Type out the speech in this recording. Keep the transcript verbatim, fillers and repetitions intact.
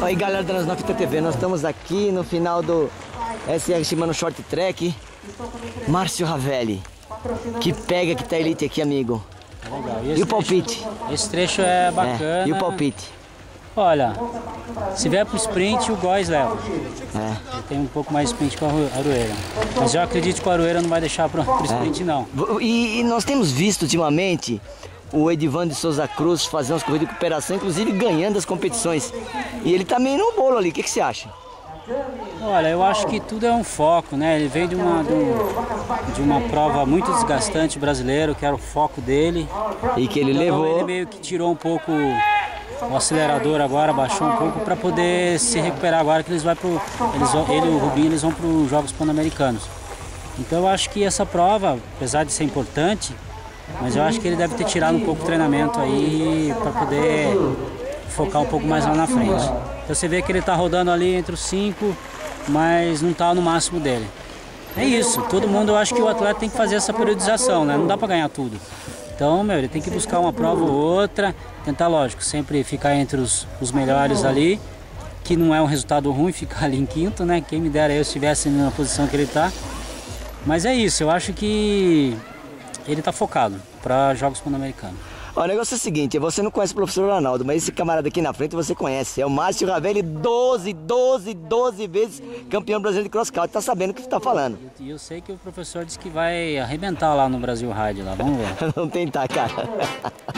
Aí galera da Nós Fita T V, nós estamos aqui no final do S R Shimano Short Track. Márcio Ravelli, que pega que tá elite aqui, amigo. Legal. E, e o palpite? Trecho, esse trecho é bacana. É. E o palpite? Olha, se vier pro sprint, o Góis leva. É. Ele tem um pouco mais de sprint com a Aroeira. Mas eu acredito que o Aroeira não vai deixar pro, pro sprint, é. não. E, e nós temos visto ultimamente o Edivan de Souza Cruz fazer umas corridas de recuperação, inclusive ganhando as competições. E ele tá meio no bolo ali, o que, que você acha? Olha, eu acho que tudo é um foco, né? Ele veio de uma, de, um, de uma prova muito desgastante brasileiro, que era o foco dele. E que ele então, levou... ele meio que tirou um pouco o acelerador agora, baixou um pouco para poder se recuperar agora que eles vão pro, eles vão, ele e o Rubinho eles vão para os Jogos Pan-Americanos. Então eu acho que essa prova, apesar de ser importante, mas eu acho que ele deve ter tirado um pouco de treinamento aí para poder focar um pouco mais lá na frente. Então você vê que ele está rodando ali entre os cinco, mas não está no máximo dele. É isso, todo mundo, eu acho que o atleta tem que fazer essa periodização, né? Não dá para ganhar tudo. Então, meu, ele tem que buscar uma prova ou outra, tentar, lógico, sempre ficar entre os, os melhores ali, que não é um resultado ruim ficar ali em quinto, né? Quem me dera eu estivesse na posição que ele está. Mas é isso, eu acho que ele está focado para Jogos Pan-Americanos. O negócio é o seguinte, você não conhece o professor Ronaldo, mas esse camarada aqui na frente você conhece. É o Márcio Ravelli, doze, doze, doze vezes campeão brasileiro de cross country. Tá sabendo o que você tá falando. E eu, eu sei que o professor disse que vai arrebentar lá no Brasil Ride, lá, vamos ver. Vamos tentar, cara.